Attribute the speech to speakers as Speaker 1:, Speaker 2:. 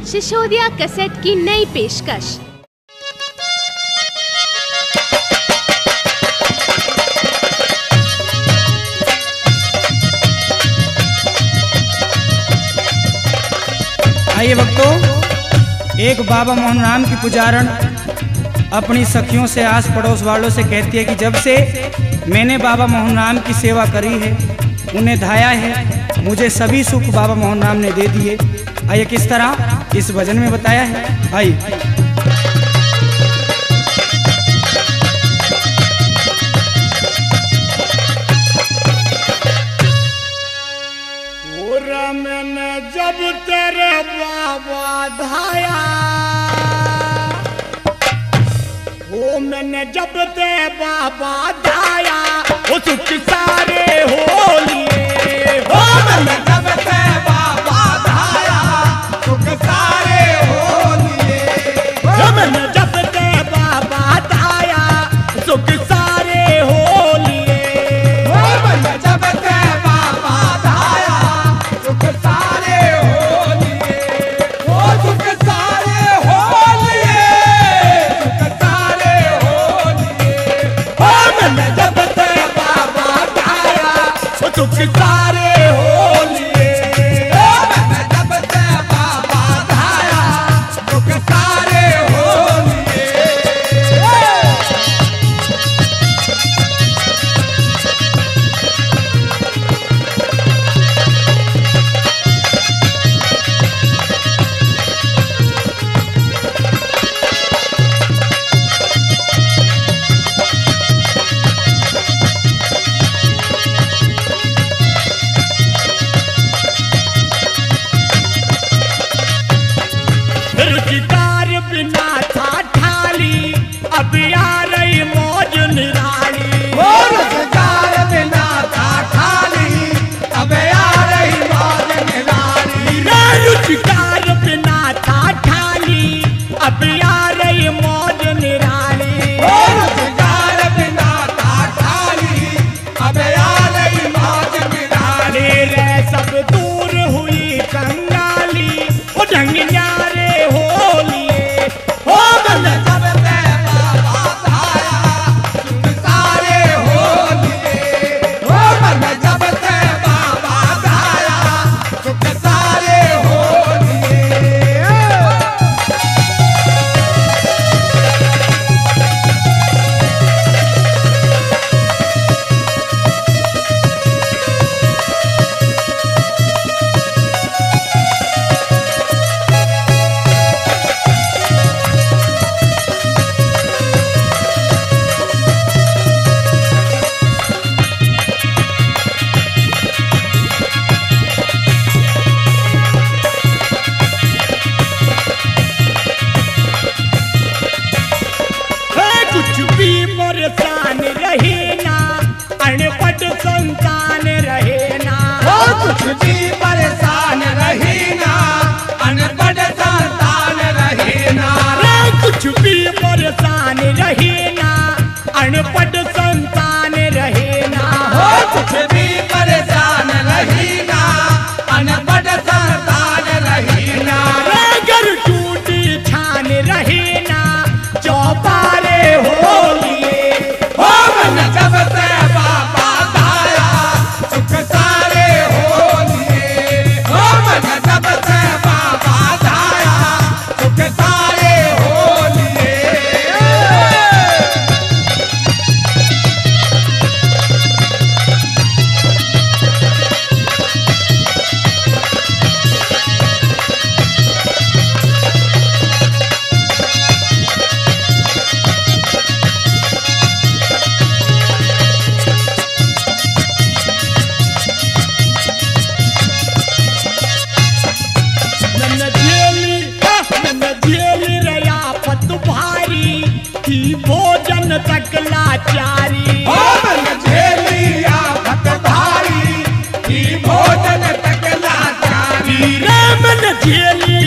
Speaker 1: Sisodia cassette की नई पेशकश।
Speaker 2: आइए भक्तों, एक बाबा मोहन राम की पुजारण अपनी सखियों से, आस पड़ोस वालों से कहती है कि जब से मैंने बाबा मोहन राम की सेवा करी है, उन्हें धाया है, मुझे सभी सुख बाबा मोहन राम ने दे दिए। आइए किस तरह इस भजन में बताया है। आइए
Speaker 3: मैंने जब तेरे बाबा धाया, ओ मैंने जब तेरे बाबा धाया, वो सुख सारे हो लिए। ओ मैंने जब तेरे बाबा धाया, सुख सारे हो लिए। ओ मैंने जब तेरे बाबा धाया, सुख सारे हो लिए। ओ मैंने जब तेरे बाबा धाया, सुख सारे हो लिए। ओ सुख सारे हो लिए, सुख सारे हो लिए। ओ मैंने जब तेरे बाबा धाया, सुख सारे हो लिए। ओ मैंने जब तेरे बाबा धाया, सुख सारे हो लिए। रुचिकार बिना था ठाली, अब आ रही मौज निराली। रुचिकार बिना था ठाली, अब आ रही मौज निराली। रुचिकार बिना था ठाली, अब आ रही मौज निराली। रुचिकार बिना था ठाली, अब आ रही मौज निराली। रे सब दूर हुई कंगाली, वो ढंग न्यारे हो लिए। हो मैंने जब तेरे बाबा धाया, सुख सारे हो लिए। हो मैंने जब तेरे बाबा धाया, सुख सारे हो लिए। कुछ भी परेशान रहे ना, अनपढ़ संतान रहे ना। कुछ भी परेशान रहे ना, अनपढ़ संतान रहे ना। कुछ भी परेशान रहे ना, अनपढ़ संतान रहे ना। कुछ भी परेशान रहे ना, अनपढ़ संतान रहे ना। अगर टूटी छान रहे ना, चौपारे हो लिए। हो मैंने जब तेरे बाबा धाया, सुख सारे हो लिए। हो मैंने जब तेरे बाबा धाया, सुख सारे हो लिए। नन झेली रया पत भारी, की भोजन तक लाचारी। मन झेली आफत भारी, की भोजन तक लाचारी। मन झेली